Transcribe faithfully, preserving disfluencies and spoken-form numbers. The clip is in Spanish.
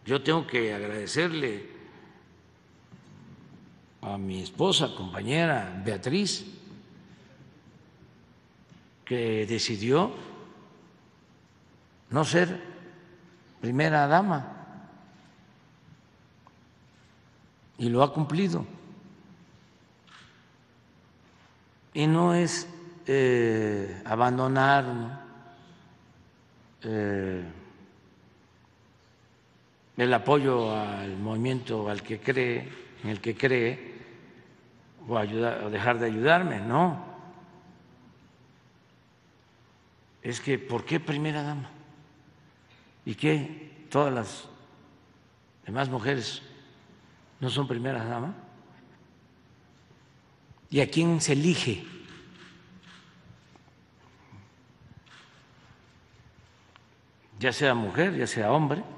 Yo tengo que agradecerle a mi esposa, compañera Beatriz, que decidió no ser primera dama y lo ha cumplido. Y no es eh, abandonar eh, el apoyo al movimiento al que cree, en el que cree, o, ayudar, o dejar de ayudarme, no. Es que, ¿por qué primera dama? ¿Y qué? ¿Todas las demás mujeres no son primeras damas? ¿Y a quién se elige? Ya sea mujer, ya sea hombre.